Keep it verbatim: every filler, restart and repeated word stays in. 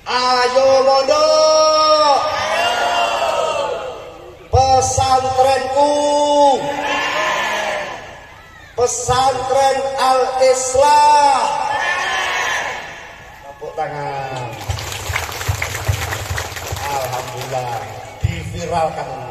Ayo mondok. Pesantrenku. Pesantren Al-Islah. Tepuk tangan. Alhamdulillah diviralkan.